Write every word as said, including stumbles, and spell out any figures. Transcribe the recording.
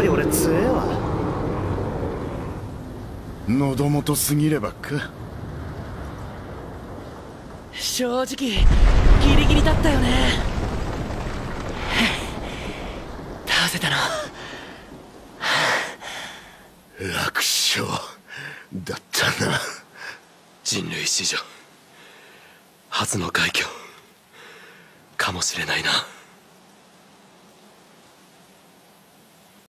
り俺強えわ。 喉元すぎればか。 正直ギリギリだったよね。倒せたの楽勝だったな。 人類史上初の快挙かもしれないな。